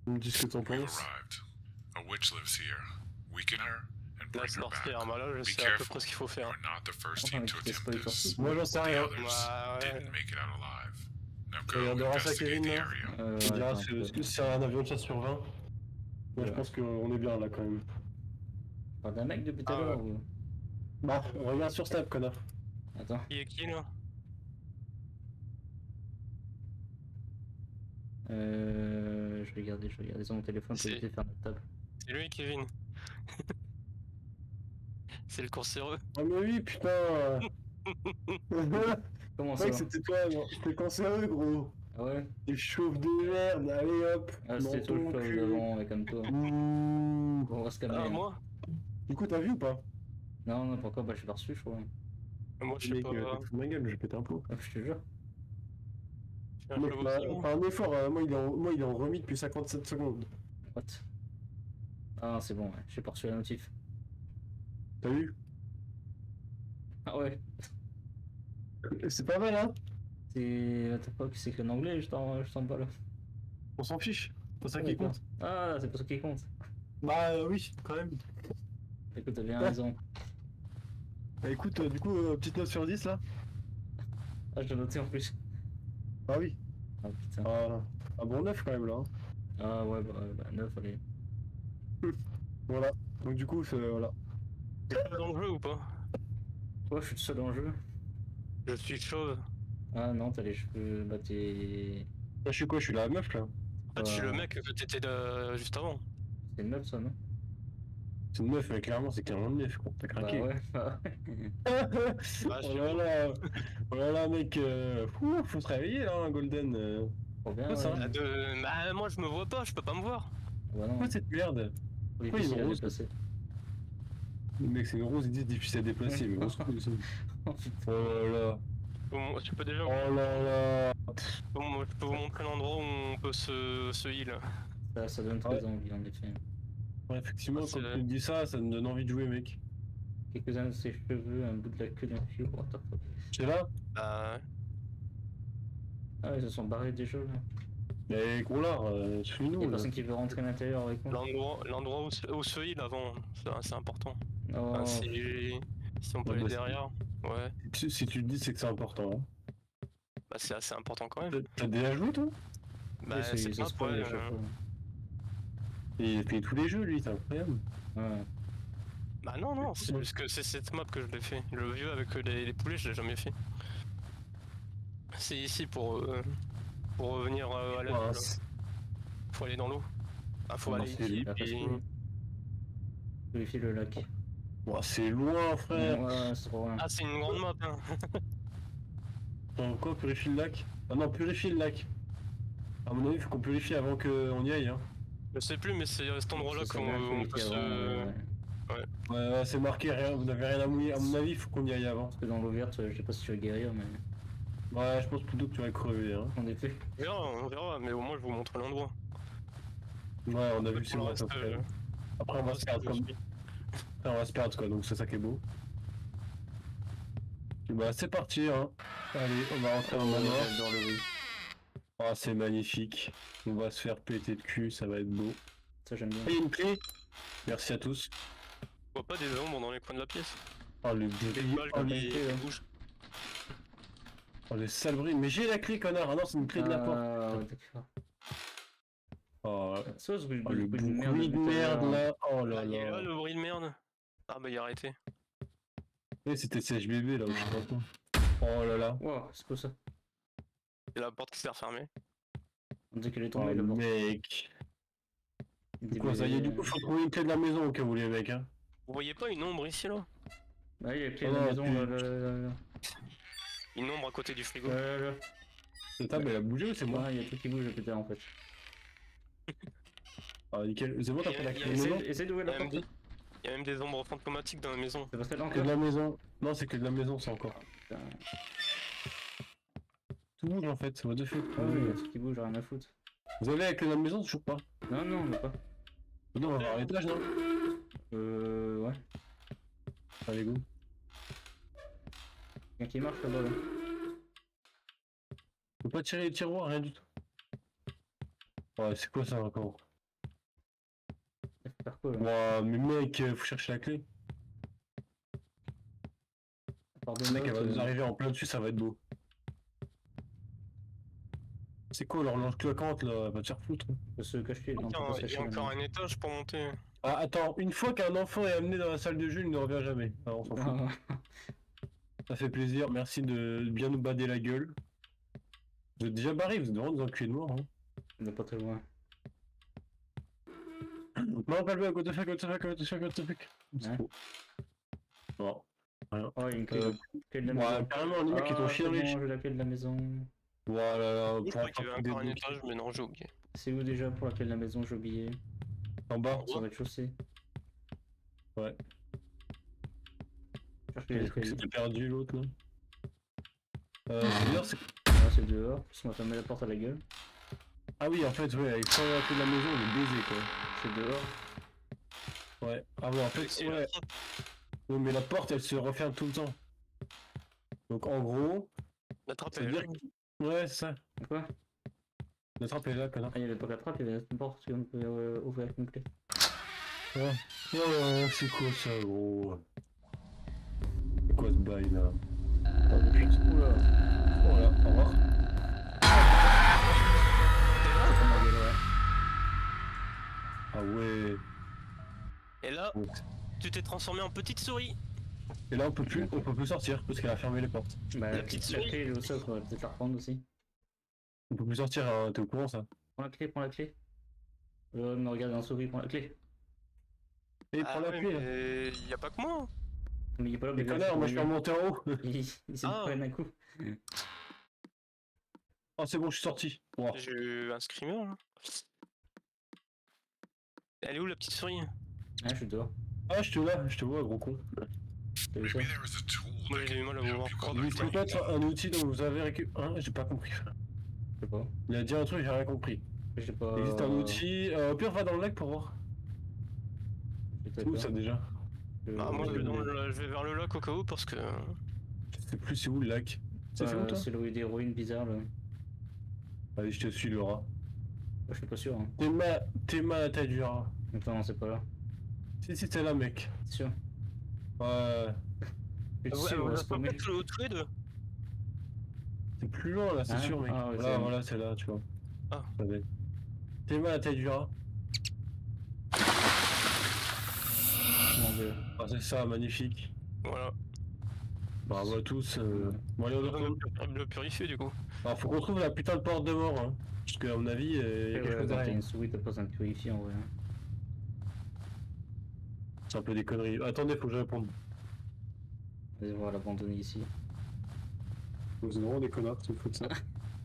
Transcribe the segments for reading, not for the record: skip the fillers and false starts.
Tu me dis ce que t'en We've penses. arrived. A witch lives here. Weaken her and La bring her back. sorcière, bah là je Be sais à peu careful. près ce qu'il faut faire. You're not the first Enfin, team to tu t'es attempt spoilé this. partout. Moi j'en sais The rien. others Bah ouais. didn't make it out alive. Now Tu go regarderas ça, investigate Kevin, the là. area. Tu diras attends, ce que c'est un avion de chasse sur 20. Moi je Ouais. pense qu'on est bien là quand même. Tu parles d'un mec depuis tout à Ah l'heure ouais. ou... Bah, regarde sur Snap, connard. Attends. Qui est qui là? Je vais garder sur mon téléphone pour C'est- éviter de faire notre table. C'est lui, Kevin. C'est le cancéreux. Ah mais oui, putain. Comment ça Mec, c'était toi, non. C'était cancéreux, gros. Ah ouais. T'es chauve de merde, allez hop. Ah dans c'était tout ton le cul. show d'avant, mais comme toi. Ouh. On va se calmer. Ah, hein. moi? Du coup, t'as vu ou pas? Non, non, pourquoi? Bah je suis pas reçu, je crois. Moi je sais Mec, pas. t'es fou de ma gueule, je vais péter un plomb. Ah, je te jure. Je suis un Mec, cheveu bah, aussi, moi. fais un effort, moi il est en remis depuis 57 secondes. What? Ah c'est bon, ouais. J'ai pas reçu la notif. T'as vu? Ah ouais. C'est pas mal, hein? C'est... Attends pas que c'est écrit en anglais, je t'en pas là. On s'en fiche, c'est pas ça Ah, qui d'accord. compte. Ah, c'est pas ça qui compte. Bah oui, quand même. Écoute, t'as bien raison. Bah écoute, du coup, petite note sur 10 là? Ah, je l'ai noté en plus. Ah oui. Ah putain. Un bon 9 quand même là. Hein. Ah ouais, bah 9, allez. Voilà. Donc du coup, voilà. T'es dans le jeu ou pas? Ouais, je suis tout seul dans le jeu. Je suis chauve. Ah non, t'as les cheveux... Bah t'es... Là, je suis quoi? Je suis la meuf là. En fait, je suis le mec que t'étais juste avant. C'est une meuf ça, non? C'est une meuf, mais clairement, c'est clairement une meuf, quoi. T'as Bah craqué. ouais. Oh là là. Oh là là, mec. Faut se réveiller là, hein, Golden. Trop bien, Quoi, ça ouais. Bah, moi je me vois pas, je peux pas me voir. Bah non, Quoi cette merde? c'est Pourquoi difficile ils à ont déplacer. Mec, c'est une rose, ils disent difficile à déplacer, mais grosse couille, ça. Oh putain. Oh là là. Tu peux déjà. Oh là là. Bon, je peux vous montrer l'endroit où on peut se heal. Ça donne très envie en effet. Ouais, effectivement, Ah, quand c'est- tu me dis ça, ça me donne envie de jouer, mec. Quelques-uns de ses cheveux, un bout de la queue d'un fil. What the fuck. C'est là? Bah, Ah ils se sont barrés déjà là. Mais gros lard, suis-nous. Y'a là. personne qui veut rentrer à l'intérieur avec moi. l'endroit où se heal avant, c'est important. Oh, Enfin, si on peut Ouais, aller bah, derrière, ouais, Si tu le dis, c'est que c'est important. Hein. bah c'est assez important quand même. T'as déjà joué, toi? Bah, ouais, c'est ça pas se spoil ouais, à chaque fois. Et il fait tous les jeux, lui, c'est incroyable. Ouais. Bah non, c'est parce que c'est cette map que je l'ai fait. Le vieux avec les poulets, je l'ai jamais fait. C'est ici pour revenir à la Ouais, ville. Faut aller dans l'eau. Ah, faut Non, aller c'est ici, super puis... facile. Vérifie le lac. ouais, c'est loin, frère. Ouais, c'est trop loin. Ah, c'est une grande map, hein. Attends, quoi, purifie le lac? Ah non, purifie le lac. À mon avis, faut qu'on purifie avant qu'on y aille. Hein. Je sais plus, mais c'est cet endroit-là C'est qu'on bien on purifié peut se... avant, ouais. Ouais, c'est marqué, rien, vous n'avez rien à mouiller. À mon avis, faut qu'on y aille avant. Parce que dans l'eau verte, je sais pas si tu vas guérir, mais Ouais, je pense plutôt que tu vas crever. Hein. en effet. On verra, mais au moins je vous montre l'endroit. Ouais, on a vu, c'est Pour le bon. reste, Après, on va se perdre je comme. suis- Après, on va se perdre, quoi, donc c'est ça qui est beau. Et bah, c'est parti, hein. Allez, on va rentrer dans le manoir. J'adore le bruit. Ah, c'est magnifique. On va se faire péter de cul, ça va être beau. Ça j'aime bien. Et une clé. Merci à tous. Je vois pas des ombres dans les coins de la pièce. Oh, le Des bruit. balles Oh, qui les... bougent. oh, les sales bruits. Mais j'ai la clé, connard. Ah non, c'est une clé de la porte. Ah ouais, d'accord. Oh, Ça, ce bruit oh, le bruit bruit de depuis tout à merde, l'heure. là. Oh là Ah, il est là là. le bruit de merde. Ah bah il a arrêté. Et c'était CHBB, là, où je sais pas quoi. Oh là là. Wow, c'est quoi ça? C'est la porte qui s'est refermée. On dirait qu'elle est Oh, tombée le bord. mec. Du coup, ça y est, du coup, faut trouver une clé de la maison au cas où, les mecs, hein. Vous voyez pas une ombre ici là? Ah, il y a la clé Oh de la non, maison là. Une ombre à côté du frigo. Là. Cette table, elle a bougé ou c'est moi? Ouais, il y a tout qui bouge peut-être en fait. Ah, nickel. C'est bon, t'as pris la clé de la maison? Essaye d'ouvrir la porte. Il y a même des ombres fantomatiques dans la maison. C'est pas celle-là Clé de encore? la maison. Non, c'est que de la maison, ça encore. Putain. Tout bouge en fait, what the fuck. Ah oui, il y a tout qui bouge, rien à foutre. Vous avez la clé de la maison, toujours pas? Non, non, on l'a pas. Non, on va voir l'étage, non? Ouais. Allez, go. Quelqu'un qui marche là-bas là. Faut pas tirer les tiroirs, rien du tout. Ouais, c'est quoi ça encore? Faire quoi là? Ouah, mais mec, faut chercher la clé. Par Le deux mec, elle va notes, nous arriver en plein dessus, ça va être beau. C'est quoi l'horloge cloquante là? Elle va te faire foutre. on peut se cacher, on peut Tiens, pas se il y cacher a encore là-dedans. un étage pour monter. Ah, attends, une fois qu'un enfant est amené dans la salle de jeu, il ne revient jamais. Alors, on s'en fout. Ah, Ça fait plaisir, merci de bien nous bader la gueule. Vous êtes déjà barrés, vous êtes vraiment des enculés de mort. Hein. on est pas très loin. Non, calme, what the fuck, what the fuck, what the fuck, what the fuck. C'est Hein? faux. Non, rien. Oh, il y a une clé, Euh, clé de la Ouais, maison. carrément, les mecs qui t'ont Ah, chié c'est dans les bon, chiens. j'ai la clé de la maison. Voilà, Je crois qu'il y avait des encore un boucs. étage, mais non, j'ai oublié. C'est où déjà pour la clé de la maison, j'ai oublié. En bas. Sur le rez-de-chaussée. Ouais. Cherche J'ai les cru que escaliers. c'était perdu l'autre là. C'est bien, c'est. Ah, c'est dehors, parce qu'on m'a fermé la porte à la gueule. Ah oui, en fait, ouais, avec sans la clé de la maison, on est baisé quoi. C'est dehors. Ouais. Ah ouais, en fait, C'est ouais. Oui, mais la porte elle se referme tout le temps. Donc en gros, La trappe ça veut est dire là. que. Ouais, c'est ça. Quoi? La trappe est là, connard. Ah, il y avait pas la trappe, il y avait une porte qu'on peut ouvrir avec une clé. Ouais. Oh, c'est quoi ça, gros? C'est quoi ce bail là? Oh, depuis ce coup là. Voilà, au revoir. C'est ma gueule, ouais. Ah ouais. Et là, Donc, tu t'es transformé en petite souris. et là, on peut plus sortir parce qu'elle a fermé les portes. Bah, La petite la souris. clé elle est au sol, faudrait peut-être la reprendre aussi. On peut plus sortir, hein, t'es au courant ça? Prends la clé, prends la clé. Me regarde en souris, prends la clé. Et Ah prends la ouais, clé là. mais y a pas que moi. Mais il est pas là, Mais mais là, connard, c'est moi je suis pour remonté en haut. lui. Il s'est Ah. pris d'un coup. Oh, c'est bon, je suis sorti. Wow. J'ai eu un screamer là. Elle est où la petite souris? Ah, je suis dehors. Ah, je te vois, gros con. T'as vu ça? Maybe there is a tool Moi that j'ai eu mal à can vous voir. help you Oh, Il collect faut peut-être un outil dont vous avez récupéré. J'ai pas compris. Je sais pas. Il a dit un truc, j'ai rien compris. Je sais pas. Il existe un outil. Au pire, va dans le lac pour voir. C'est où ça déjà? Ah, moi je vais vers le lac au cas où parce que. Je sais plus c'est où le lac. C'est où toi? C'est le rue des ruines bizarres là. Allez, je te suis, Laura. Je suis pas sûr. Hein. Tes mains à la taille du rat. Attends, c'est pas là. Si, c'est là, mec. C'est sûr. Ouais. Je suis Ouais, sûr, on on va va se pas paumer. mettre tous les deux. C'est plus loin là, c'est Hein? sûr, mec. Ah, ouais, Voilà, c'est- voilà, c'est là, tu vois. Ah. Ça va être. Tes mains à la taille du rat. Mon dieu. Ah, c'est ça, magnifique. Voilà. Bravo à tous. Bon, allez, on On va retourne. le purifier du coup. Alors, faut qu'on trouve la putain de porte de mort, hein. Parce qu'à mon avis, il y a quelque chose Quand t'as derrière. une souris, t'as pas besoin de purifier en vrai. Hein. C'est un peu des conneries. Attendez, faut que je réponde. Vas-y, on va l'abandonner ici. Vous êtes vraiment des connards, tu me fous de ça. On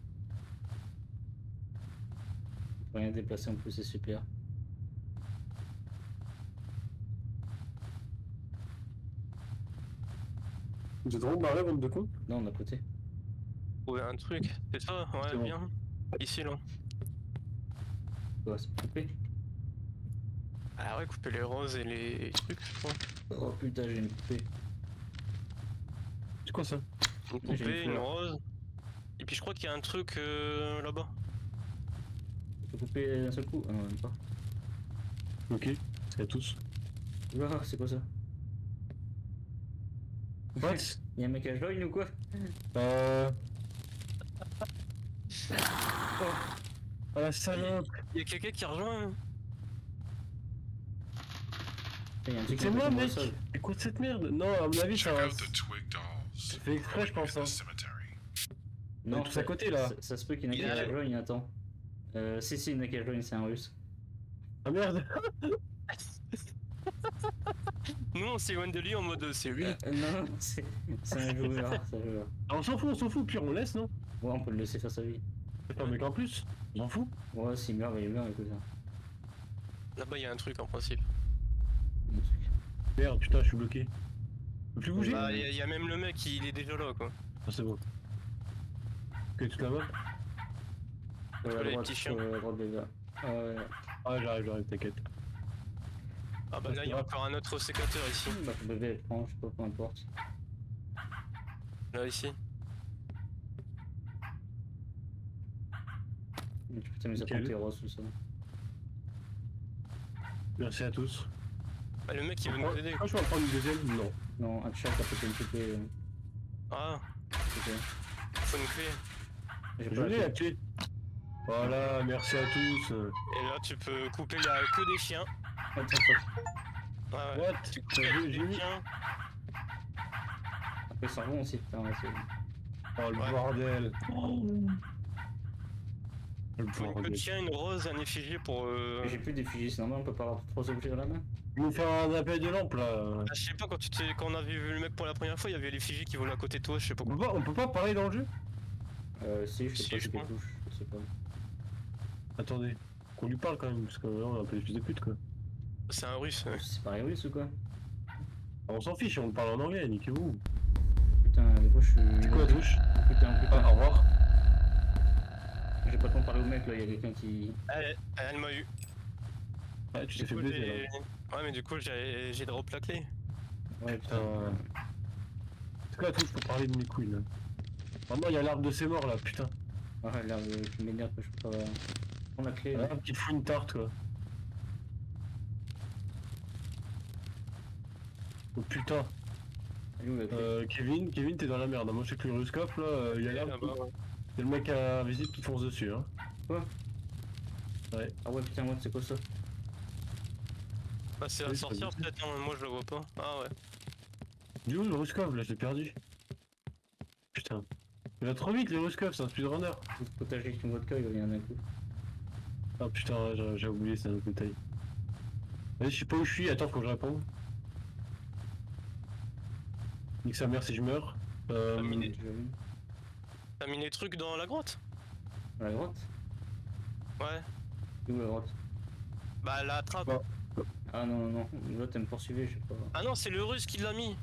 peut rien déplacer en plus, c'est super. Vous êtes vraiment barrés, bande de cons? Non, on a côté. Ouais, un truc. C'est ça? Ouais, C'est bon. bien. Ici là. Quoi, c'est coupé? Ah ouais, couper les roses et les trucs, je crois. Oh putain, j'ai une poupée. C'est quoi ça? Une J'ai une poupée, une fleur. rose. Et puis je crois qu'il y a un truc là-bas. Je peux couper d'un seul coup? Ah non, même pas. Ok, c'est à tous. Ah, c'est quoi ça? What? Y'a un mec à join ou quoi? Ah la salope! Il y a quelqu'un qui rejoint. Hein. Y'a un truc C'est qui moi, tombe au mec! sol. Écoute cette merde! Non, à mon avis, ça Check va. out the twig dolls. C'est fait exprès, je pense, In hein. the cemetery. Non, tous à côté, là. Ça se peut qu'il y en ait Il qui a- rejoignent, attends. Si, il y en a qui rejoignent, c'est un russe. Ah merde! Nous on s'éloigne de lui en mode c'est lui. Non, c'est un joueur, c'est un joueur. Ah, on s'en fout, pire on laisse, non? Ouais, on peut le laisser faire sa vie. C'est un mec en plus, on s'en fout. Ouais, s'il meurt, il meurt, écoute. Hein. Là-bas il y a un truc en principe. Mon truc. Merde, putain, je suis bloqué. Je peux plus bouger? Bah, il y a même le mec, il est déjà là quoi. Ah, c'est bon. Ok, toute la map? Entre les petits chiens. À droite des gars. Ah, j'arrive, t'inquiète. Ah bah là il y a encore un autre sécateur ici. Bah, ton bébé, elle prend, je sais pas, peu importe. Là ici. Tu peux t'amuser à Nickel. prendre tes roses ou ça. Merci à tous. Bah, le mec il veut nous aider. Pourquoi je vais en prendre une deuxième? Non. Non, un chat a pété une poupée. Ah, Ok. faut une clé. J'ai Je pas l'ai la la clé. clé. Voilà, merci à tous. Et là tu peux couper la queue des chiens. What the fuck. Ouais, What? tu coupes la queue J'ai des mis. chiens. Après, ça revient aussi, putain. Ouais, Oh le Ouais. bordel. Le Faut une queue de bordel. chien, une rose, un effigie pour. J'ai plus d'effigie, c'est normal, on peut pas avoir 3 objets dans la main. Il nous fait un appel de lampe là. Ah, je sais pas, quand on avait vu le mec pour la première fois, il y avait l'effigie qui volait à côté de toi, je sais pas quoi. On peut pas parler dans le jeu? Si, je sais Si, pas je c'est quelle crois. touche, je sais pas. Attendez. Qu'on lui parle quand même, parce que là on est un peu des fils de pute quoi. C'est un russe. C'est pareil russe ou quoi? Ah, on s'en fiche, on parle en anglais, niquez-vous. Putain, des fois je suis. C'est quoi la touche? Putain, putain. Ah, au revoir. J'ai pas le temps de parler au mec là, y'a quelqu'un qui. Elle m'a eu. Ah, tu Du t'es fait coup, baiser là. Ouais, mais du coup, j'ai drop la clé. Ouais, putain. Putain. C'est quoi la touche pour parler de mes couilles là? Vraiment, il y a l'arbre de ses morts là, putain. Ouais, l'air de m'énerve que je peux pas prendre la clé. Ah, Là. qui te fout une tarte quoi. Oh putain. Elle est où la clé? Kevin, t'es dans la merde. Moi, je sais que le ruscope là, il y a l'air. Là-bas, ouais. C'est le mec à visite qui fonce dessus, hein. Ah ouais, putain, ouais, c'est quoi ça? Bah, c'est Oui, la c'est sorcière, possible. peut-être, hein, moi je le vois pas. Ah ouais. Du coup, le ruscope là, je l'ai perdu. Putain. Il va trop vite, le ruscope, c'est un speedrunner. Tout le potager avec une vodka, il va venir d'un coup. Ah putain, ouais, j'ai oublié, c'est un autre détail. Vas-y, je sais pas où je suis, attends, faut que je réponde. Nique sa mère si je meurs. Terminé. Tu l'as vu? T'as mis les trucs dans la grotte? À la grotte? Ouais. C'est où la grotte? Bah, la trappe. Bah. Ah non, non, non, l'autre elle me poursuivait, je sais pas. Ah non, c'est le russe qui l'a mis.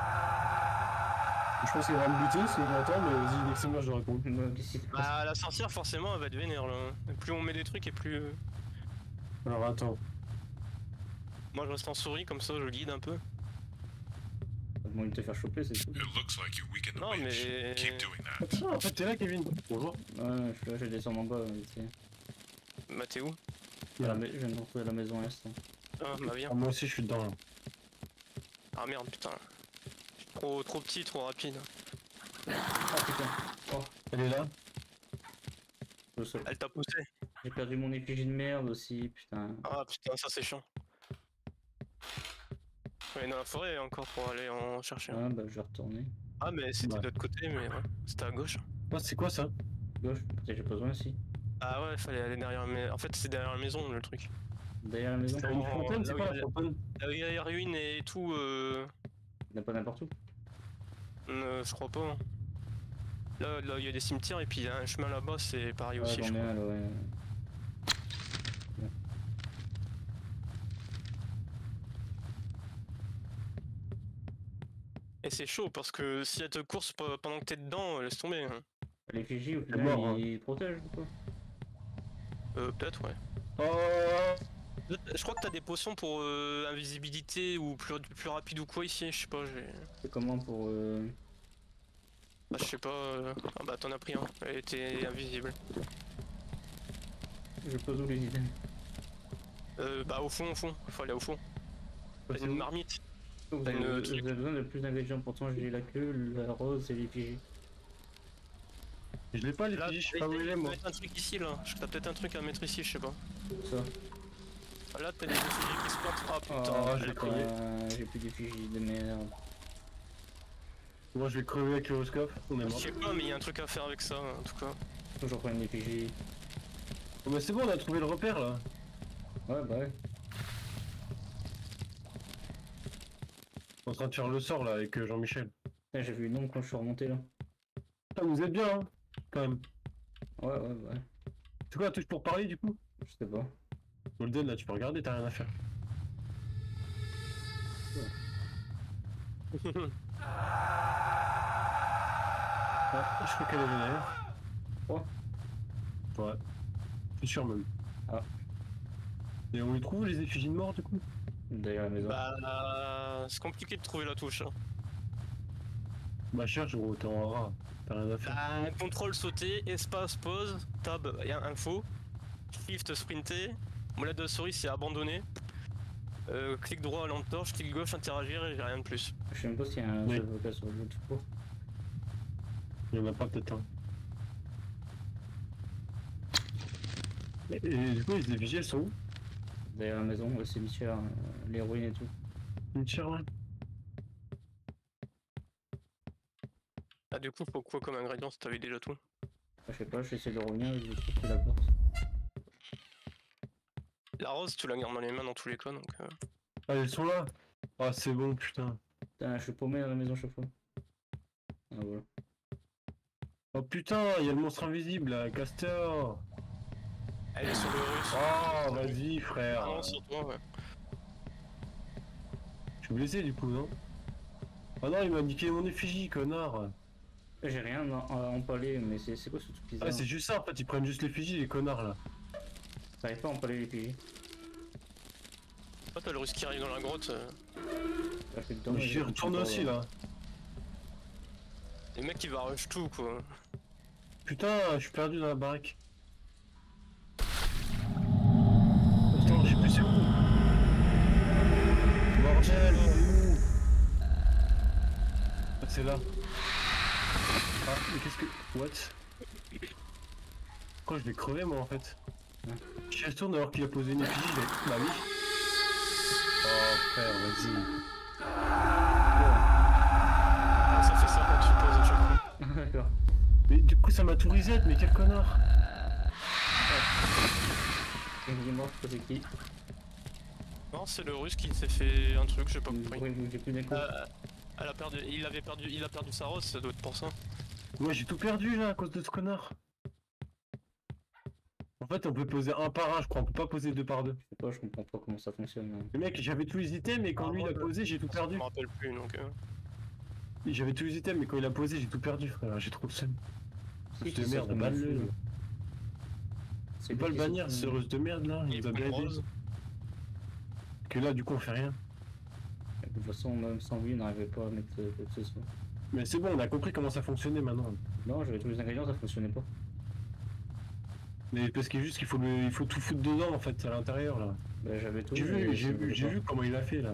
Je pense qu'il va me buter si il m'entend, mais vas-y, nique sa mère, je le réponds. Moi, qu'est-ce qui se passe? Bah, la sorcière, forcément, elle va être vénère là. Et plus on met des trucs et plus. Alors attends. Moi je reste en souris, comme ça je guide un peu. Pas de moyen de te faire choper, c'est tout. It looks like you weakened the Non, witch. mais- Keep doing that. Ah, en fait, t'es là, Kevin. Bonjour. Ouais, je suis là, je descends en bas, vite fait. Bah, t'es où? Je viens de retrouver la maison à l'instant. Ah, bah, viens. Ah, moi aussi, je suis dedans là. Ah merde, putain. Je suis trop petit, trop rapide. Ah putain, Elle est là. je saute. Elle t'a poussé. J'ai perdu mon effigie de merde aussi, putain. Ah putain, ça c'est chiant. On est dans la forêt encore pour aller en chercher un. Ah bah je vais retourner. Ah, mais c'était Ouais. de l'autre côté, mais ouais. C'était à gauche. Ah, c'est quoi ça? Gauche, peut-être j'ai pas besoin aussi. Ah ouais, fallait aller derrière mais en fait c'est derrière la maison le truc. Derrière la maison, T'as une Oh, fontaine, c'est là où quoi il y la a- fontaine? Là où il y a les ruines et tout, il n'y a pas n'importe où. je crois pas. Hein. Là il y a des cimetières et puis il y a un chemin là-bas, c'est pareil Ouais, aussi, je j'en ai crois. un là, ouais. Et c'est chaud parce que si elle te course pendant que t'es dedans, laisse tomber. Hein. L'effigie au C'est final mort, hein. il protège ou quoi? Peut-être, ouais. Oh. Je crois que t'as des potions pour invisibilité ou plus rapide ou quoi ici, je sais pas, j'ai. C'est comment pour Ah, je sais pas. Ah bah t'en as pris un, elle était invisible. Je pose où les idées? Bah au fond, faut aller au fond. T'as une marmite. Vous T'as avez, une vous truc. avez besoin de plus d'ingrédients, pourtant j'ai la queue, la rose et l'effigie. Je l'ai pas, les Là, fusils, je sais pas où il est, moi. mettre un truc ici là. T'as peut-être un truc à mettre ici, je sais pas. Ça. Ah, là t'as des effigies qui se plantent. Ah putain, Oh, elle j'ai a cru. crié. J'ai plus d'effigie de merde. Moi, je vais crever avec le ruscope. On est Je mort. sais pas, mais il y a un truc à faire avec ça en tout cas. Toujours pas une effigie. Oh, mais c'est bon, on a trouvé le repère là. Ouais, bah ouais. On est en train de faire le sort là avec Jean-Michel. Putain, j'ai vu une ombre quand je suis remonté là. Ah, vous êtes bien, hein, quand même. Ouais, ouais, ouais. C'est quoi la touche pour parler du coup? Je sais pas. Golden, là, tu peux regarder, t'as rien à faire. Ah, je crois qu'elle est vénère. Oh. Ouais. Je suis sûr même. Ah. Et on les trouve les effigies de mort du coup? Derrière la maison. Bah c'est compliqué de trouver la touche. Hein. Bah cherche gros, t'es en rat. T'as rien à faire. Bah, contrôle sauter, espace pause, tab y a info, shift sprinter, molette de souris c'est abandonné. Clic droit, lampe torche, clic gauche, interagir et j'ai rien de plus. Je sais même pas s'il y a un Oui. seul vocal sur l'autre pro. Il y en a pas peut-être un. Et du coup, les effigies, elles sont où? Derrière la maison, ouais, c'est Bichère, l'héroïne et tout. Une tire là. Ah du coup faut quoi comme ingrédient si t'avais déjà tout? Je sais pas, j'essaie de revenir et j'ai trouvé la porte. La rose tu la gardes dans les mains dans tous les cas donc... Ah, elles sont là. Ah, c'est bon, putain. Putain, je suis paumé dans la maison chaque fois. Ah voilà. Oh putain, il y a le monstre invisible là, Castor. Elle est sur le russe. Oh, vas-y, frère. Ah non, sur toi, ouais. Je suis blessé du coup, non? Ah non, il m'a niqué mon effigie, connard. J'ai rien à empaler, mais c'est quoi ce truc bizarre? Ah, c'est juste ça, en fait, ils prennent juste l'effigie, les connards là. T'arrives pas à empaler les PJ. Oh t'as le russe qui arrive dans la grotte. T'as fait dedans. Mais j'y retourne aussi là. Le mec il va rush tout quoi. Putain, je suis perdu dans la baraque. Attends, je sais plus c'est où. Bordel, il est où? Ah, c'est là. Ah, mais qu'est-ce que... What? Pourquoi je l'ai crevé moi en fait? Je retourne alors qu'il a posé une effigie, je l'ai... Bah oui. Oh frère, vas-y. Ah, ça fait ça quand tu poses à chaque fois. D'accord. Mais du coup ça m'a tout reset, mais quel connard. Il est mort, c'est qui? Non c'est le russe qui s'est fait un truc, j'ai pas compris. J'ai plus d'écho. Elle a perdu, il a perdu sa rose, ça doit être pour ça. Moi j'ai tout perdu là à cause de ce connard. En fait on peut poser un par un, je crois, on peut pas poser deux par deux. Je sais pas, je comprends pas comment ça fonctionne. Hein. Le mec, j'avais tous les items mais quand lui il a posé j'ai tout Je perdu. me rappelle plus donc... J'avais tous les items mais quand il a posé j'ai tout perdu frère, j'ai trop le seum. Si, de c'est merde, ça, banne-le. C'est C'est pas le lui qui bannir, s'est- ce russe de merde là, il nous a bien aidé. rose. Que là du coup on fait rien. De toute façon, même sans lui, on n'arrivait pas à mettre quoi que ce soit. Mais c'est bon, on a compris comment ça fonctionnait maintenant. Non, j'avais tous les ingrédients, ça fonctionnait pas. Mais parce qu'il est juste qu'il faut, il faut tout foutre dedans en fait, à l'intérieur là. Bah, j'avais tout. J'ai mais vu, ça voulait pas. vu comment il a fait là.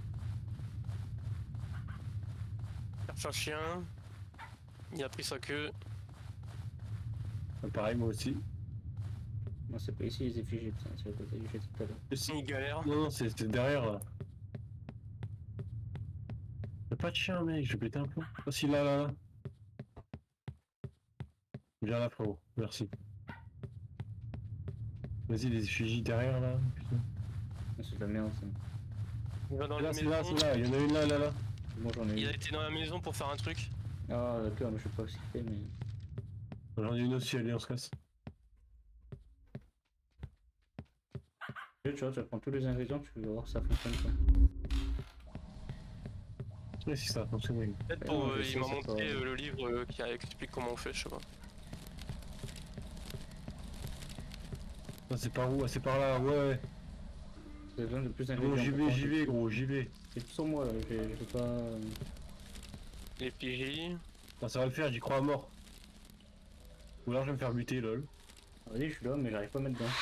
Cherche un chien. Il a pris sa queue. Ah, pareil moi aussi. Non, c'est pas ici les effigies, putain, c'est à côté du jet tout à l'heure. Il galère. Non, non, c'était derrière là. Y'a pas de chien mec, je vais péter un plomb. Oh si là, là, là. Viens là frérot, merci. Vas-y les effigies derrière là, putain. Ah, c'est de la merde ça. Il va dans Là la c'est là, maison. c'est là, y'en a une là, là, là. Moi j'en ai Il a eu. été dans la maison pour faire un truc. Ah d'accord, mais je sais pas ce qu'il fait, mais. J'en ai une aussi, allez on se casse. Tu vois, tu vas prendre tous les ingrédients, tu vas voir si ça fonctionne pas. Ouais si ça fonctionne avec. Peut-être Ouais, pour... non, je sais, il m'a c'est montré pas- le livre qui explique comment on fait, je sais pas. Ah, c'est par où? Ah c'est par là, ouais. J'ai besoin de plus Bon d'ingrédients. j'y vais gros, j'y vais. C'est tout sur moi là, j'ai pas. Les PJ. Ah, ça va le faire, j'y crois à mort. Ou alors je vais me faire buter lol. Ah, vas-y, je suis là, mais j'arrive pas à mettre dedans.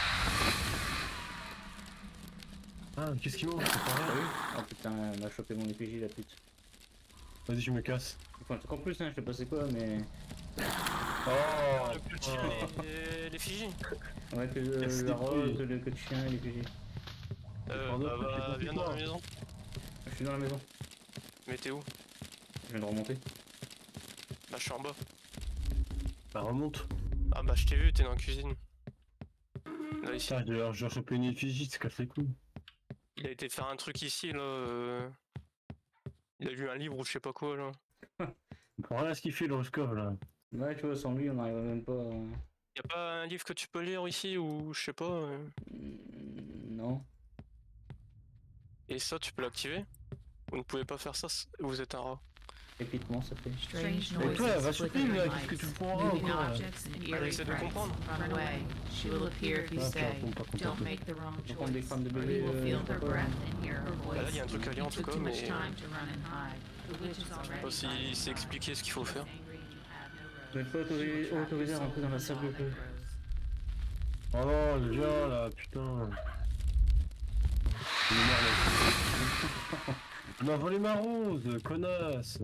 Ah qu'est-ce qu'il manque? C'est pas T'as rien. vu? Ah putain, elle m'a chopé mon EPJ la pute. Vas-y je me casse. Enfin, un truc en plus, hein, je sais pas c'est quoi, mais. Oh Le petit, les PJ. Ouais, que Merci, la rose, oui. le queue de chien et l'EPJ. Pardon, j'ai compris Viens dans quoi. la maison. Je suis dans la maison, Mais t'es où? je viens de remonter. Bah je suis en bas. Bah remonte. Ah bah je t'ai vu, t'es dans la cuisine. Là ici. Putain, je dois choper une effigie, c'est casse les couilles. Il a été faire un truc ici là. Il a lu un livre ou je sais pas quoi là. On prend rien à ce qu'il fait le Roscov là. Ouais, tu vois, sans lui, on n'arrive même pas à... Y'a pas un livre que tu peux lire ici ou je sais pas. Non. Et ça tu peux l'activer? Vous ne pouvez pas faire ça, vous êtes un rat. Épiquement, ça fait. Strange Mais toi, noises, va sur flickering Pim, là, lights, qu'est-ce que tu prends moving encore là? objects and Allez, eerie essaie de frights. comprendre. Run away. She will appear if you Ah, tu stay. réponds pas Don't complètement. make the wrong On prend des choice. crânes de Or bébé, you will feel her pourquoi breath and hear her Bah là il y a un voice. truc à lire en It tout took cas too much mais... time to run and hide. The witch is Je sais already pas si c'est expliqué ce qu'il faut faire. Vous n'êtes pas autorisé à rentrer dans la salle de jeu. Oh non, viens là, putain. Il est mort, mec. On a volé ma rose, connasse.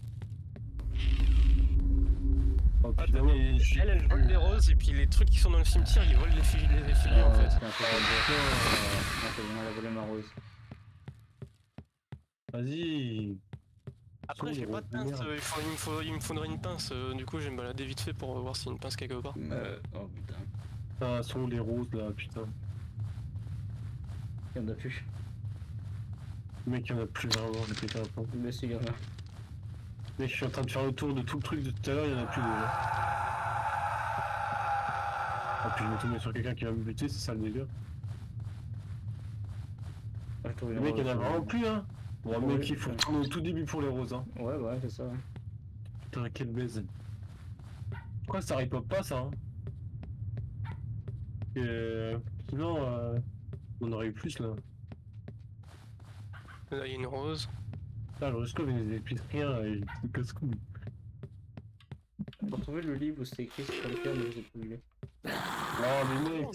Oh putain, mais Elle vole des roses et puis les trucs qui sont dans le cimetière, ils volent les effigies en fait. C'est un peu comme ça. Ah, c'est bon, elle a volé ma rose. Vas-y. Après, j'ai pas de pince, il me faudrait une pince. Du coup, je vais me balader vite fait pour voir s'il y a une pince quelque part. Oh putain. Ah, sont les roses là, putain. Il y en a plus. Mec, il y en a plus vraiment, j'ai pété un plomb. Mais si, il y en a. Mec, je suis en train de faire le tour de tout le truc de tout à l'heure, il y en a plus déjà. Ah, puis je vais tomber sur quelqu'un qui va me buter, c'est ça le délire. Ah, je trouve une Le mec, il y en a rose, vraiment plus, hein. Bon, Ouais, mec, il faut ouais. retourner au tout début pour les roses, hein. Ouais, ouais, c'est ça. Ouais. Putain, quelle baise. Pourquoi ça ripop pas ça, hein? Sinon, on aurait eu plus là. Là, il y a une rose. Ah, le Ruscov, il nous explique rien, il me casse-couille. Pour trouver le livre où c'était écrit sur le cœur, mais je l'ai pas lu. Non, mais mec,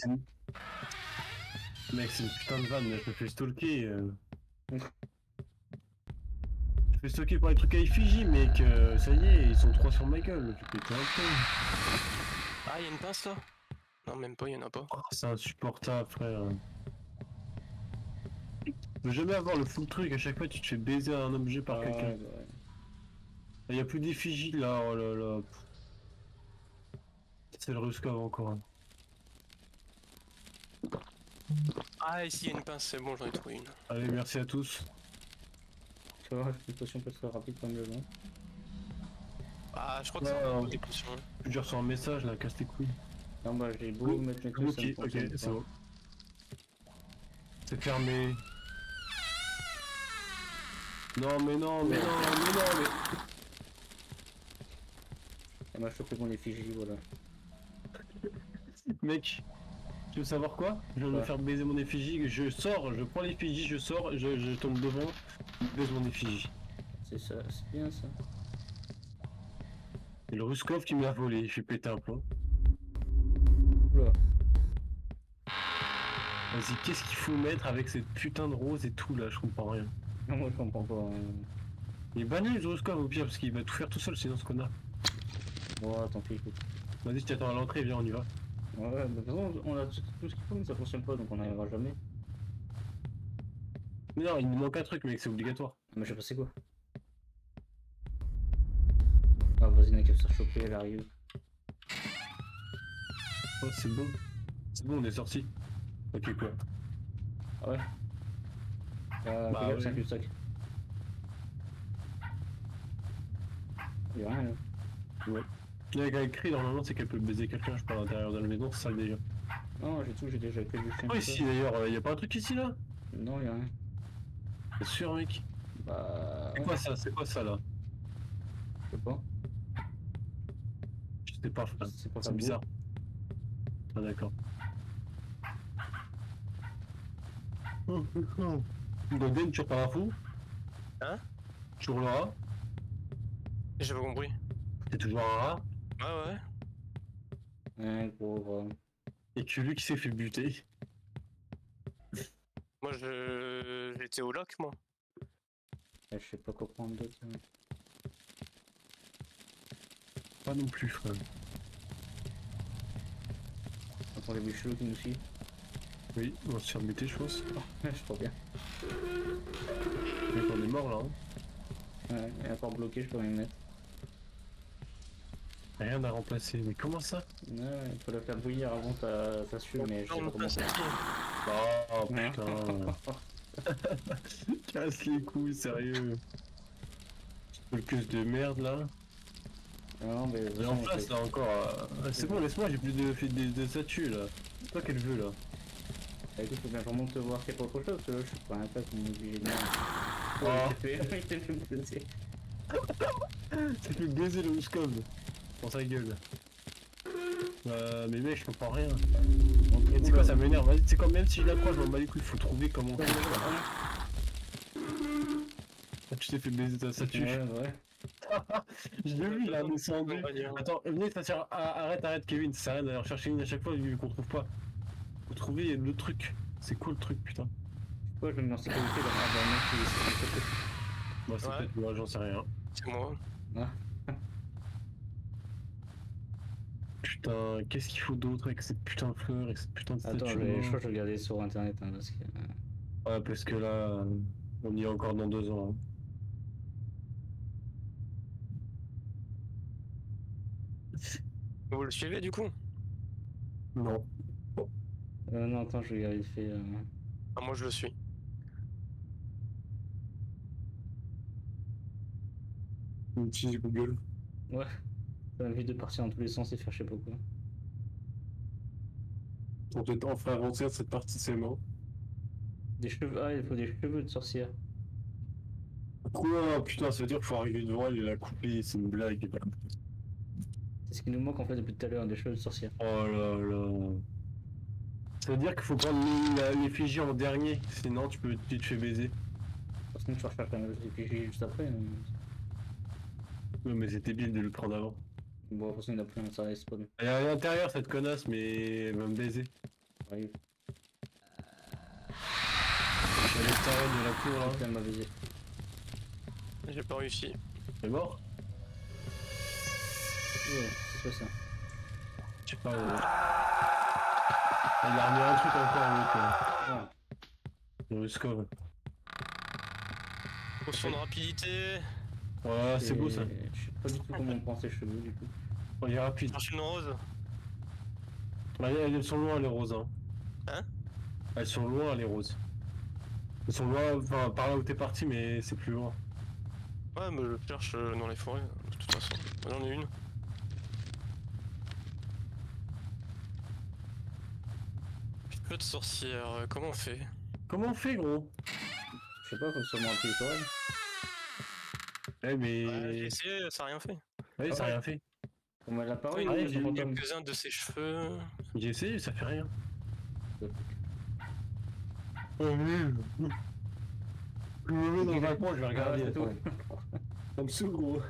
mec, c'est une putain de vanne, je me fais stalker. Je me fais stalker par les trucs à effigie, mec, ça y est, ils sont trois sur ma gueule, je pétais un peu. Ah, il y a une pince là? Non, même pas, il y en a pas. Oh, c'est insupportable, frère. Tu veux jamais avoir le full truc, à chaque fois tu te fais baiser un objet par quelqu'un. Ouais, ouais. Il y a plus d'effigie là, oh là là. C'est le Ruskov encore. Hein. Ah, ici, il y a une pince, c'est bon, j'en ai trouvé une. Allez, merci à tous. Tu vas voir, une potion peut être rapide comme le long. Ah, je crois que Ouais, c'est ouais. un des potions. Je reçois un message là, casse tes couilles. Non, bah j'ai beau mettre mes trucs, ça me Ok, fonctionne c'est pas. bon. C'est fermé. Non, mais non, mais non, mais non, mais. Elle m'a chopé mon effigie, voilà. Mec, tu veux savoir quoi? Je viens de me Ouais. faire baiser mon effigie, je sors, je prends l'effigie, je sors, je tombe devant, je baise mon effigie. C'est ça, c'est bien ça. Et le Ruskov qui me l'a volé, je suis pété un plomb. Oula. Vas-y, qu'est-ce qu'il faut mettre avec cette putain de rose et tout là, je comprends rien. Non, moi je comprends pas. Hein. Il banni le Ruskov au pire, parce qu'il va tout faire tout seul sinon ce connard. Ouais, tant pis, écoute. Vas-y, je t'attends à l'entrée, viens, on y va. Ouais, bah, de toute façon, on a tout ce qu'il faut, mais ça fonctionne pas, donc on n'arrivera jamais. Mais non, il nous manque un truc, mec, c'est obligatoire. Ah, mais je sais pas c'est quoi. Ah, vas-y, n'a qu'à se faire choper, elle arrive. Oh, c'est bon. C'est bon, on est sorti. Ok, quoi. Ah ouais. Bah, Fais gaffe, ouais. c'est un cul-de-sac. Y'a rien là. Ouais. Là, il y a écrit, normalement, c'est qu'elle peut baiser quelqu'un, je parle à l'intérieur de la maison, c'est ça le délire. Non, j'ai tout, j'ai déjà fait du chien. Oh, ici d'ailleurs, y a pas un truc ici là? Non, y'a rien. T'es sûr, mec? Bah. C'est Ouais, quoi ça? C'est quoi ça là? je sais pas. Je sais pas, frère. C'est pas C'est bizarre. Ah, d'accord. Golden, toujours pas un fou? Hein? Toujours le rat? J'ai pas compris. T'es toujours un rat? Ouais, ouais. Ouais, gros, gros. Et que lui qui s'est fait buter. Moi, j'étais au lock, moi. Je sais pas quoi prendre d'autre. Hein. Pas non plus, frère. Attends, les bûchelots qui nous suivent. Oui, on va se faire buter, je pense. Je crois bien. Mec, on est mort là. Hein. Ouais, elle est encore bloqué, je peux rien mettre. Rien à remplacer. Mais comment ça? Ouais, il faut la faire bouillir avant ça suit, mais je sais pas comment pince faire. Oh putain. Casse les couilles, sérieux. Le queue de merde là. Non, mais Et en face là encore. C'est bon, laisse-moi, j'ai plus de statues là. C'est toi qu'elle veut là. écoute, faut bien vraiment te voir qu'il y a pas autre chose, parce que là, je suis pas un tas qu'on est obligé de. Oh. Il t'est fait baiser. Ça fait baiser le Ruskov. Dans sa gueule. Mais mec, je comprends rien. Et tu sais quoi, ça m'énerve. Vas-y, tu sais quoi, même si je l'approche, je m'en bats les couilles, faut trouver comment faire. Tu t'es fait baiser ta statue. Ouais, ouais. Je l'ai vu, il a descendu. Attends, venez, ça sert. Arrête, Kevin, ça sert à rien d'aller rechercher une à chaque fois vu qu'on trouve pas. Faut trouver le truc. C'est quoi le truc, putain? Pourquoi je me mets en sécurité là? Ah bah non, c'est Moi, c'est Ouais. peut-être moi, j'en sais rien. C'est moi. Putain, qu'est-ce qu'il faut d'autre avec cette putain de fleur, avec cette putain de Attends, statue je crois morte que je regardais sur internet hein, parce que. Ouais, parce que là, on y est encore dans 2 ans. Hein. Vous le suivez du coup? Non. Non, attends, je regarde vite fait. Ah, moi je le suis. On utilise Google. Ouais. Ça m'a envie de partir dans tous les sens et faire je sais pas quoi. On peut enfin avancer à cette partie de ses mains. Des cheveux. Ah, il faut des cheveux de sorcière. Quoi? Putain, ça veut dire qu'il faut arriver devant elle et la couper, c'est une blague. C'est ce qui nous manque en fait depuis tout à l'heure, des cheveux de sorcière. Oh là là. Ça veut dire qu'il faut prendre l'effigie en dernier, sinon tu te fais baiser. Parce que tu recherches un effigie juste après. Ouais, mais c'était bien de le prendre avant. Bon, de toute façon, il a plus un ça spawn. Elle est à l'intérieur cette connasse, mais elle va me baiser. Arrive. Je suis à l'extérieur de la cour là. Elle m'a visé. J'ai pas réussi. Elle est mort? Ouais, c'est pas ça. Je sais pas. Elle a remis un truc encore en haut quoi. Ouais. Le score. Potion de rapidité. Ouais, c'est beau ça. Je sais pas du tout comment on prend ses cheveux du coup. On est rapide. Cherche une rose. Elles sont loin les roses. Hein. Hein? Elles sont loin les roses. Elles sont loin, enfin par là où t'es parti, mais c'est plus loin. Ouais, mais je cherche dans les forêts, de toute façon. J'en ai une. Cheveux de sorcière, comment on fait? Comment on fait gros? Je sais pas, faut sûrement appuyer sur elle. Eh mais. Ouais, j'ai essayé, ça a rien fait. Ouais, ça a rien fait. Comment elle apparaît Oui, ou ouais, il j'ai y a son fantôme? quelques-uns de ses cheveux. J'ai essayé, ça fait rien. Oh nul. Je me mets dans un coin, je vais regarder. Ah, c'est tout. Attends. Ça me saoule gros.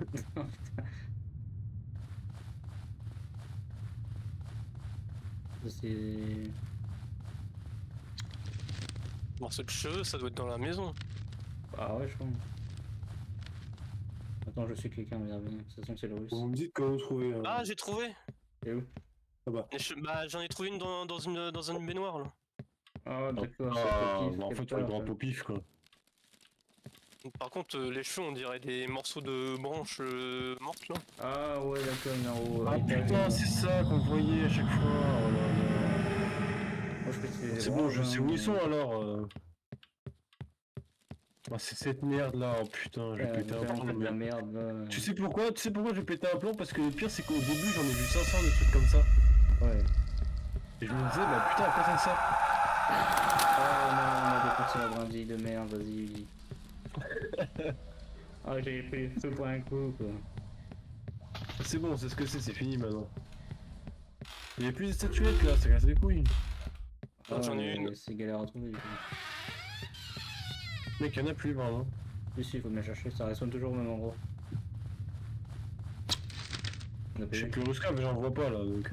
C'est. Morceau de cheveux, ça doit être dans la maison. Ah ouais, je crois. Attends, je suis quelqu'un, regarde bien. De toute façon, c'est le russe. Vous me dites comment trouver. Ah, j'ai trouvé! Et où? Bah, j'en ai trouvé une dans une baignoire là. Ah, d'accord, Ah, c'est bah en fait, tu le prends au pif quoi. Par contre, les cheveux, on dirait des morceaux de branches mortes là. Ah ouais, d'accord, il est en haut. Ah putain, c'est ça qu'on voyait à chaque fois. Oh là là. Moi, je crois que c'est C'est des bon, branches, je sais où hein, ils sont alors. Ah, c'est cette merde là, oh putain, je vais péter un vraiment plomb. de la Mais... merde là. Tu sais pourquoi je vais péter un plomb? Parce que le pire c'est qu'au début j'en ai vu 500 des trucs comme ça. Ouais. Et je me disais, bah putain, à quoi ça sert? Oh non, on a dépassé la brindille de merde, vas-y. Ah, j'ai pris tout pour un coup quoi. C'est bon, c'est ce que c'est fini maintenant. Il y a plus de statuettes là, ça casse les couilles. Ah, j'en ai une. C'est galère à trouver du coup. Mec, y'en a plus vraiment. Si, si, il faut bien chercher, ça résonne toujours au même endroit. On a Je sais payé. que le Ruscave, j'en vois pas là donc.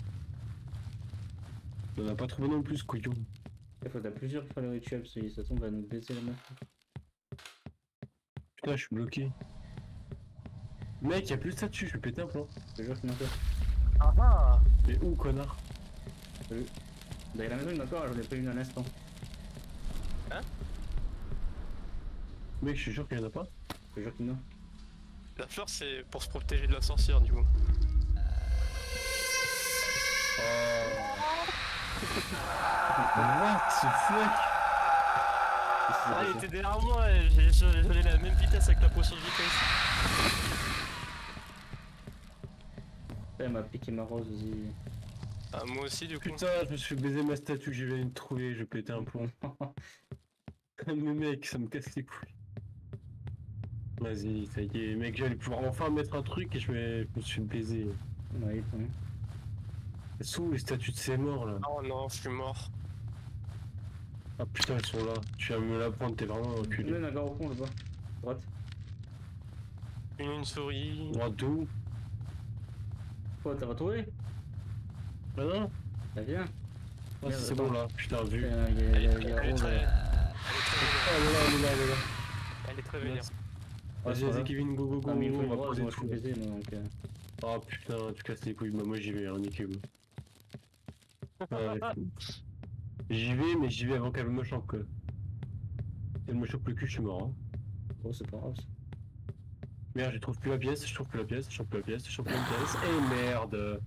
On a pas trouvé non plus ce couillon. Il faut à plusieurs pour faire le rituel, parce que ça tombe, va nous baisser la meuf. Putain, je suis bloqué. Mec, y'a plus de statues, je vais péter un plomb. Je te jure qu'il y en a encore. Ah ah! Mais où, connard? Derrière la maison, il y en a encore, j'en ai pris une un instant. Mec, je suis sûr qu'il y en a pas. Je te jure qu'il y en a. La fleur, c'est pour se protéger de la sorcière du coup. What the fuck? Ah, il était derrière moi, j'allais à la même vitesse avec la potion de vitesse. Elle m'a piqué ma rose aussi. Ah, moi aussi du coup. Putain, je me suis baisé ma statue que je viens de trouver, je vais péter un plomb. Mais mec, ça me casse les couilles. Vas-y, ça y est, mec, j'allais pouvoir enfin mettre un truc et je me suis baisé. Ouais, quand même. Elles sont où les statues de ces morts là? Oh non, je suis mort. Ah putain, elles sont là. Tu vas me la prendre, t'es vraiment Il y enculé. en a encore au fond là-bas. Droite. Une souris. Droite d'où? Quoi, t'as retrouvé? Ah non? Bah viens. Ah, Merde, c'est attends. bon là, putain, vu. Il y a Elle est Rose. très elle est là. Elle est très vénère. Merci. Ouais, c'est Vas-y, pas vas-y, Kevin, go, go, go. Non, mais il faut on une va rose, prendre moi des je suis trucs. baisé, moi donc. Oh putain, tu casses les couilles, bah moi j'y vais, hein, niquez-vous. Ouais. J'y vais, mais j'y vais avant qu'elle me chope, quoi. Si elle me chope le cul, je suis mort, hein. Oh, c'est pas grave. Ça. Merde, je trouve plus la pièce, je trouve plus la pièce, je trouve plus la pièce, je trouve plus la pièce. Et merde.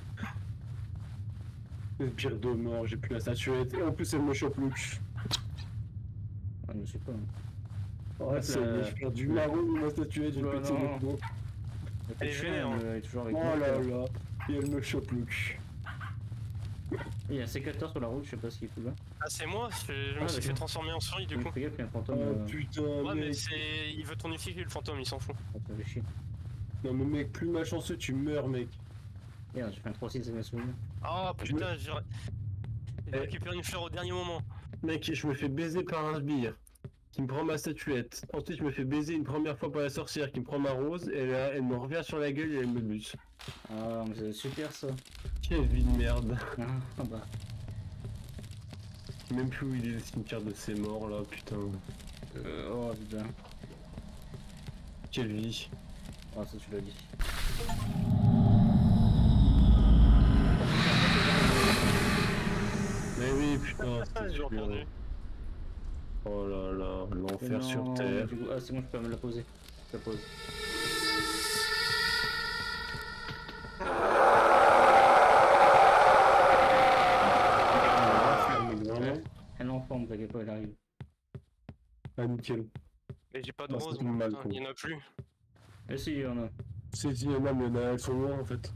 Le pire de mort, j'ai plus la statuette. Et en plus, elle me chope le cul. Ah, je sais pas. Ouais, c'est je perds du marron de ma statuette, j'ai Oh pété non. le mot. Elle est vénère, hein. Elle est toujours avec Oh moi. là là. Et elle me chope le cul. Il y a un sécateur sur la route, je sais pas ce qu'il fout là. Ah, c'est moi, je me Ah, suis fait d'accord. transformer en souris du Oui, coup. fais gaffe, il y a un fantôme. Oh putain, Ouais, mais mec. c'est. Il veut tonifier le fantôme, il s'en fout. Ah, ça fait chier. Non mais mec, plus malchanceux, tu meurs, mec. Merde, j'ai fait un 3-6 avec ma souris. Oh putain, j'ai Eh. récupéré une fleur au dernier moment. Mec, je me fais baiser par un sbire qui me prend ma statuette. Ensuite, je me fais baiser une première fois par la sorcière qui me prend ma rose. Et là, elle me revient sur la gueule et elle me bute. Ah, mais c'est super ça. Quelle vie de merde. Ah, bah. Je sais même plus où il est le cimetière de ces morts là, putain. Oh putain. Quelle vie. Ah, ça tu l'as dit. Mais oui, putain, Ah, c'est j'ai sûr. entendu. Oh là là, Mais l'enfer sur non, terre. du coup- Ah, c'est bon, je peux me la poser. Je la pose. Vraiment. Elle est en forme, t'inquiète pas, elle arrive. Ah, nickel. Mais j'ai pas de Ah, rose, c'est mal, putain, quoi. il y en a plus. Mais si, il y en a. C'est si, non, mais elles sont loin en fait.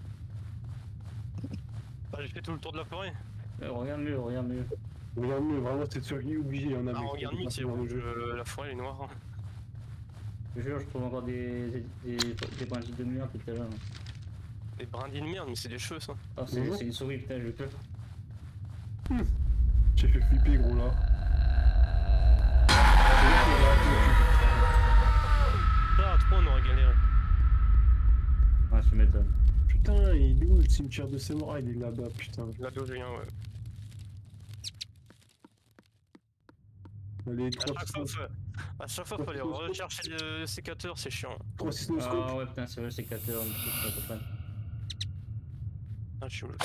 Bah, j'ai fait tout le tour de la forêt. Regarde mieux, regarde mieux. Regarde mieux, vraiment, c'est sûr qu'il est obligé, il y en a. Ah, mec. regarde, C'est c'est pas dans le rouge, jeu. la forêt elle est noire. Je jure, je trouve encore des brindilles de mur tout à l'heure. Des brindilles de merde, mais c'est des cheveux ça. Ah, Mhm. c'est une souris, putain, je peux. J'ai fait flipper, gros là. Là, à 3 on aurait galéré. Ah, je m'étonne. Putain, il est où le cimetière de ces morts? Ah, il est là-bas, putain. Là d'où je viens, ouais. Allez, À chaque fois, faut aller rechercher le sécateur, c'est chiant. 3-6 no scope. Ah ouais, putain, c'est vrai, le sécateur, du coup, je suis pas fan. Ah, je suis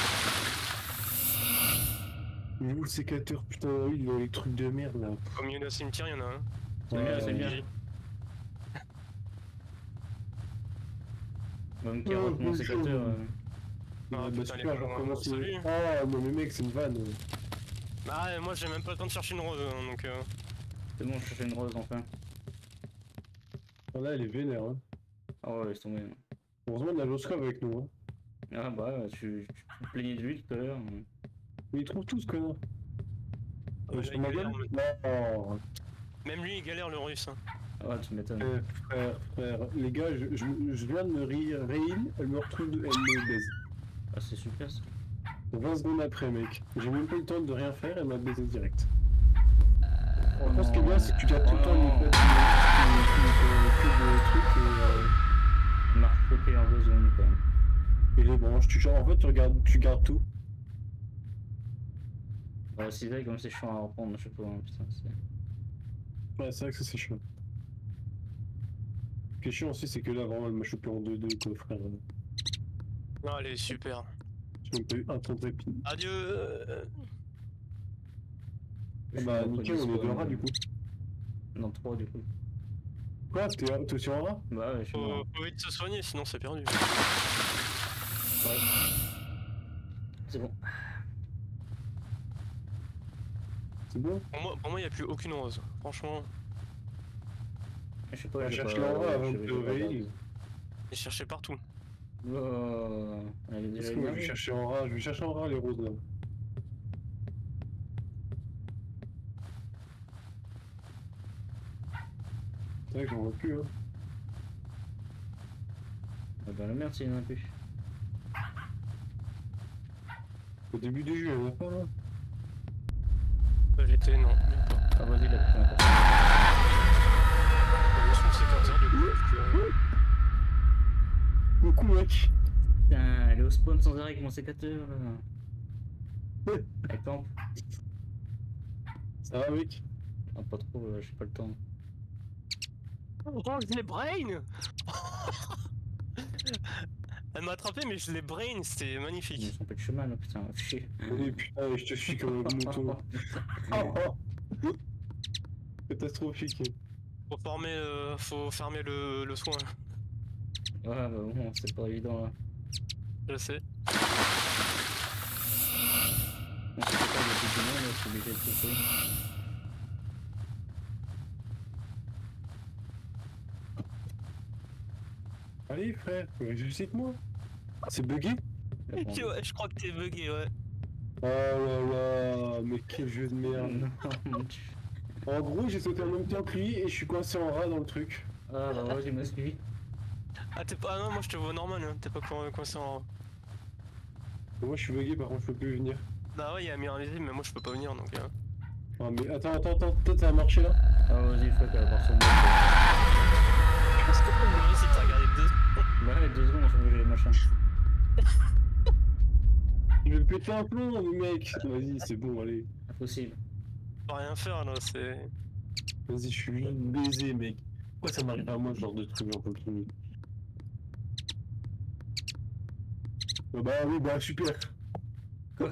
Il est où le sécateur? Putain, oui, il a les trucs de merde là. au milieu d'un cimetière, il y en a un. C'est bien, c'est bien. J'ai- Même carotte, mon bonjour. sécateur. Ah, bah, putain, super, les alors pauvres, comment salut. c'est. Ah, non, mais mec, c'est une vanne. Bah, ouais, moi j'ai même pas le temps de chercher une rose, hein, donc. C'est bon, je cherchais une rose enfin. Ah, là, elle est vénère, hein. Ah ouais, laisse tomber. Heureusement, on a l'Oscov avec nous, hein. Ah bah, tu te plaignais de lui tout à l'heure. Mais ils trouvent tout ce connard. Ouais, Sur il ma galère, gueule? Non. Même lui il galère le russe. Hein. Ah, tu m'étonnes. Frère, les gars, je viens de me rire, elle me retrouve, elle me baise. Ah, c'est super ça. 20 secondes après, mec. J'ai même pas eu le temps de rien faire, elle m'a baisé direct. Oh Par contre, ce qui est bien, c'est que tu gardes tout le Oh temps non. les trucs Il m'a refloqué en 2 secondes quand même. et les branches. En fait, tu gardes tout. Bah, c'est vrai, comme c'est chiant à reprendre, je sais pas, hein, putain, c'est. Ouais, c'est vrai que ça, c'est chiant. Ce qui est chiant aussi, c'est que là, vraiment, elle m'a chopé en 2-2, quoi, frère. Non, elle est super. J'ai même pas eu un ton de répit. Adieu. Ah bah, nickel, on est deux rats, du coup. Non, 3 du coup. Quoi? T'es aussi en rat? Bah ouais, je suis mort. Faut vite se soigner, sinon c'est perdu. C'est bon. C'est bon? Pour moi, il n'y a plus aucune rose. Franchement, Je sais pas, Bah, j'ai cherche pas- l'endroit avant j'ai- de j'ai te pas réveiller. regardé. j'ai cherché partout. Oh, elle est déjà Est-ce que moi, je vais énervée. chercher en rat? Je vais chercher en rat les roses, là. C'est vrai que j'en vois plus, hein. Ah bah la merde, s'il y en a plus. Au début du jeu, il y en a pas, là. J'étais, non. Ah, vas-y, il a pris un Il y a son sécateur du coup. parce que, Coucou, mec. Putain, elle est au spawn sans arrêt avec mon sécateur là. Elle campe. Ça va, mec? Ah, pas trop, j'ai pas le temps. Oh, je l'ai brain. Elle m'a attrapé, mais je l'ai brain, c'était Ils magnifique. sont pas de chemin là, putain, chier. Oui, putain, je te suis comme un mouton. Catastrophique. Faut fermer le soin, Ouais, bah bon, c'est pas évident là. je sais. On sait pas depuis tout le monde, c'est obligé de pousser. Allez, frère, ressuscite-moi. C'est bugué? Là, bon. Ouais, je crois que t'es bugué, ouais. Oh là là, mais quel jeu de merde. Non, mon Dieu. En gros, j'ai sauté en même temps que lui et je suis coincé en ras dans le truc. Ah bah ouais, il m'a suivi. Ah, t'es pas. Ah non, moi je te vois normal, hein. T'es pas coincé en. Moi, je suis bugué, par contre, je peux plus venir. Bah ouais, il y a un mur invisible, mais moi je peux pas venir donc. Ah, mais attends, peut-être ça a marché là. Ah vas-y, fuck, elle va voir son mec. Est-ce que tu si t'as regardé 2 Bah ouais, 2 secondes, je vais les machins. Je vais le péter un plomb, mec. Vas-y, c'est bon, allez. Impossible. peux rien faire là, c'est. Vas-y, je suis baisé, mec. Pourquoi ça m'arrive à moi ce genre de truc, j'en peux plus. Bah oui, bah super. Quoi?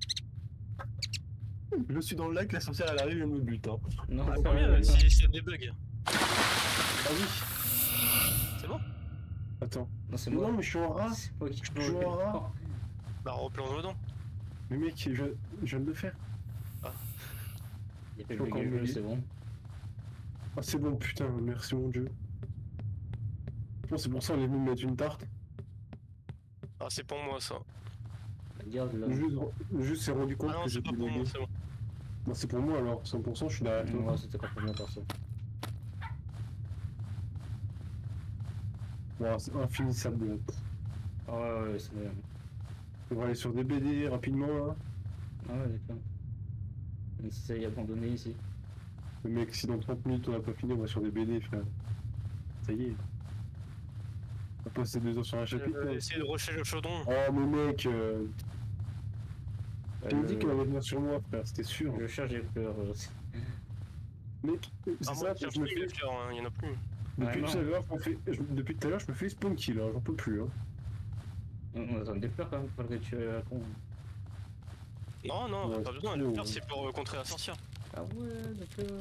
Je suis dans le lac, la sorcière elle arrive et elle me bute. Hein. Non, Ah, c'est tant pas mieux, vrai, si ça débug. Ah oui. C'est bon? Attends. non, c'est Non, moi. mais je suis en ras. C'est moi qui Je joue en ras. Bah replonge dedans. Mais mec, je viens de le faire. Il y a pas Je suis encore le jeu, bugué. c'est bon. Ah c'est bon, putain, merci mon dieu. Je pense que c'est pour ça qu'on est venu me mettre une tarte. Ah, c'est pour moi ça. Regarde là. Le jeu s'est rendu compte Ah non, que c'est j'étais pas pour moi, bugué. c'est bon. Bah, c'est pour moi alors, 100% je suis derrière toi. Ouais, c'était pas pour moi perso. Bon, c'est infinissable. Ah ouais, ouais, c'est vrai. On va aller sur des BD rapidement là. Ah ouais, d'accord. On s'est abandonné ici. Le mec, si dans 30 minutes on a pas fini, on va sur des BD, frère. Ça y est. On va passer 2 heures sur un Je chapitre. vais là. essayer de rusher le chaudron. Oh mais mec, tu me dis le- qu'elle allait venir sur moi, frère, c'était sûr. Je cherche des fleurs aussi. Mec, c'est Ah, moi ça, je cherche je me plus fais... les fleurs, hein, y en a plus. Depuis Ouais, tout à l'heure, depuis tout à l'heure, je me fais spawn kill, hein, j'en peux plus. Hein. On attend des fleurs quand même, malgré que tu es à la con. Non, non, Ouais, pas besoin, c'est les trop, fleurs ouais. c'est pour contrer la sorcière. Ah ouais, d'accord.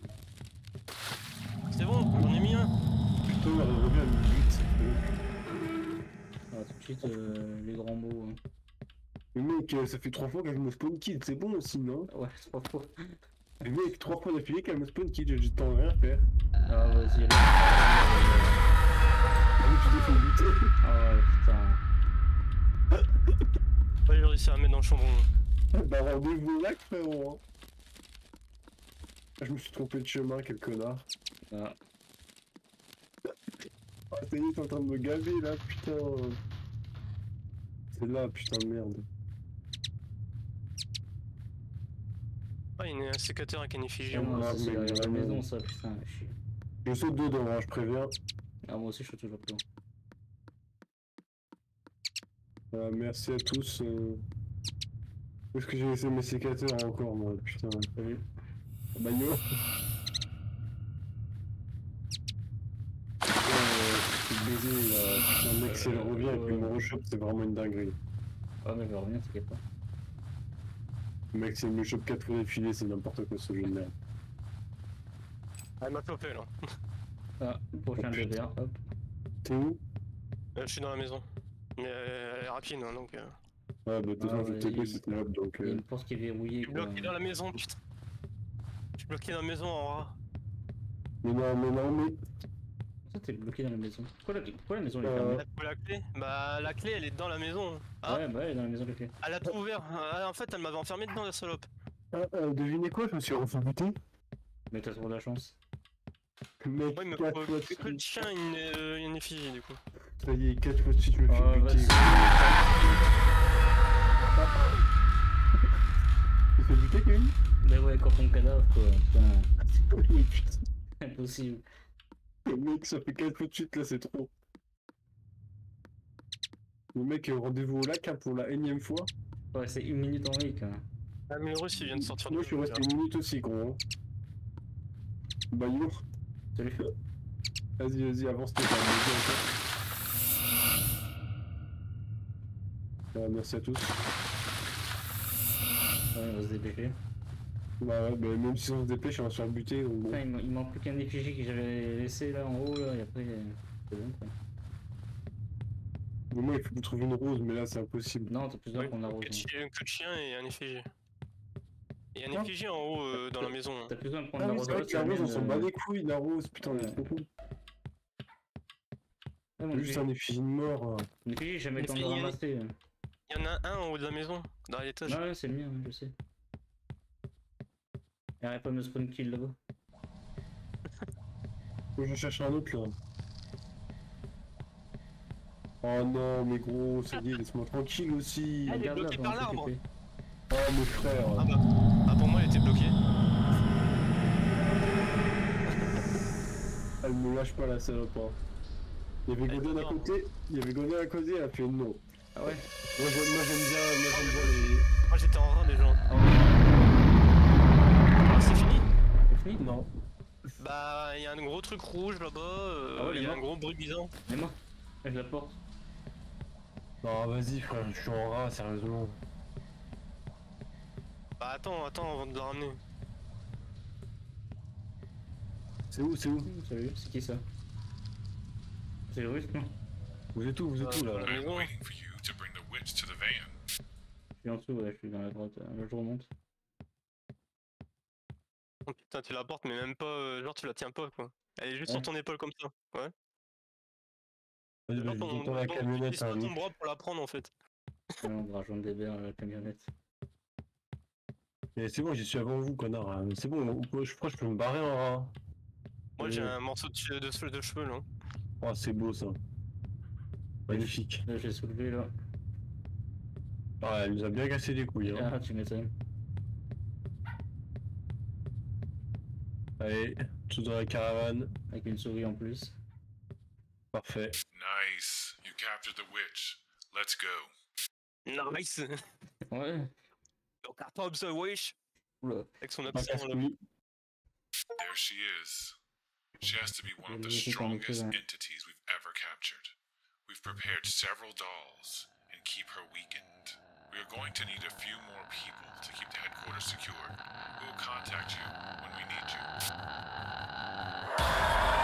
C'est bon, j'en ai mis un. Putain, elle revient à me but. Ah, tout de suite, les grands mots. Hein. Mais mec, ça fait 3 fois qu'elle me spawn kill, c'est bon aussi, non? Ouais, c'est pas faux. Mais mec, 3 fois d'affilée qu'elle me spawn kill, j'ai le temps de rien faire. Ah, vas-y, allez. Ah oui, tu t'es fait buter. Ah ouais, putain. Ouais, j'ai réussi à mettre dans le chambon. Bah rendez-vous là, frérot. Hein. Ah, je me suis trompé de chemin, quel connard. Ah, Ah, ça y est, t'es en train de me gaver là, putain. C'est là, putain de merde. Ah, il y a un sécateur avec une effigie. non, Ah, ça, c'est mais derrière la vraiment. maison, ça, putain, chier. Je saute dedans, hein, je préviens. Ah, moi aussi, je suis toujours dedans. Merci à tous. Où est-ce que j'ai laissé mes sécateurs encore, moi, putain. Salut. Maillot. C'est baisé là, putain, mec, si elle revient et puis me rechoppe, c'est vraiment une dinguerie. Ah, mais je vais revenir, t'inquiète pas. Mec, si elle me chope 4 fois d'affilée, c'est n'importe quoi ce jeu de merde. Ah, elle m'a chopé là. Ah, prochain Oh, DVR, hop. T'es où? Je suis dans la maison. Mais elle est rapide, hein, donc. Ouais, bah, de toute façon, Ah, je ouais, t'ai il- vu, c'était là, donc. Il y a une porte qui est verrouillée, Je suis quoi. bloqué dans la maison, putain. Je suis bloqué dans la maison en rat. Mais non, mais. Ça, t'es bloqué dans la maison. Pourquoi la maison elle est Euh, fermée? T'as trouvé la clé? Bah, la clé elle est dans la maison. Ah, Ouais, bah elle est dans la maison de clé. elle a tout ouvert. Ah, en fait, elle m'avait enfermé dedans, la salope. Devinez quoi, je me suis refait buter. Mais t'as trop de la chance. Mec, Ouais, il me 4 faut fois de que le suite. chien, une effigie du coup. Ça y est, 4 fois de suite, je me Ah, fais buter. vas-y. Tu fais buter, Kevin? Mais ouais, quand on cadavre, quoi. Putain, Mais putain, impossible. mec, ça fait 4 fois de suite là, c'est trop. Le mec, rendez-vous au lac hein, pour la énième fois. Ouais, c'est 1 minute en week, hein. Ah, mais le russe il vient de sortir Moi, du je suis jeu, resté là. 1 minute aussi, gros. Hein. Bah yo, Salut. vas-y, avance, t'es pas merci à tous. Ouais, on va se dépêcher. Bah ouais, bah même si on se dépêche, on va se faire buter. Donc bon. Putain, il manque plus qu'un effigie que j'avais laissé là en haut là, et après c'est bon quoi. Mais moi, il faut que je trouve une rose, mais là, c'est impossible. Non, t'as plus d'or Ouais, qu'on a rose. queue de chien et un effigie. Et un Ah. effigie en haut dans la maison. Hein. T'as plus besoin de prendre Ah la oui, rose. c'est vrai que la rose, on s'en bat les couilles, la rose, putain, on est Ouais. trop con. Ouais, mon Juste un effigie de mort. effigie, j'ai jamais le temps de le L'effigie, ramasser. Il y en a un en haut de la maison, dans l'étage. Ouais, c'est le mien, je sais. Il arrête pas de me spawn kill là-bas. Faut que je cherche un autre là. Oh non, mais gros, ça y est, laisse-moi tranquille aussi. Elle est Regarde là, bloquée pendant par que l'arbre. t'occupes. Oh, mes frères. Ah bah. Ah, pour moi, elle était bloquée. Elle me lâche pas la salope. Hein. Il y avait Elle Godin à dort. côté, elle a fait non. Ah ouais. Moi j'aime bien les. Moi, j'étais en rang déjà. Ah ouais. Ah, c'est fini. C'est fini. Non. Bah, il y a un gros truc rouge là-bas. Ah ouais, Il y a mort. un gros bruit bizarre. Mais moi, je la porte. Non, vas-y frère, je suis en rat, sérieusement. Bah, attends avant de la ramener. C'est où Salut, c'est qui ça? C'est le russe, non? Vous êtes où là La I'm maison. waiting for you to bring the witch to the van. Je suis en dessous, ouais, je suis dans la droite. Là, je remonte. Oh putain, tu la portes, mais même pas. Genre, tu la tiens pas quoi. Elle est juste Ouais. sur ton épaule comme ça. Ouais. Vas-y, Genre, je t'entends la camionnette, utilise pas hein, ton Nick. bras pour la prendre en fait. Ouais, on va rejoindre des verres à la camionnette. Mais c'est bon, j'y suis avant vous, connard. Hein. C'est bon, je crois que je peux me barrer en rat. Moi, j'ai un morceau de cheveux là. Oh, c'est beau ça. Magnifique. Là, j'ai soulevé là. Ah, elle nous a bien cassé les couilles. Hein. Ah, tu m'étonnes. Allez, tout dans la caravane. Avec une souris en plus. Parfait. Nice. You captured the witch. Let's go. Nice. Ouais. Donc, attends, the wish. Oula. Avec son Pas accent là. casse-couille. There she is. She has to be one of the Magnifique en strongest écrivain. entities we've ever captured. We've prepared several dolls and keep her weakened. We are going to need a few more people to keep the headquarters secure. We will contact you when we need you.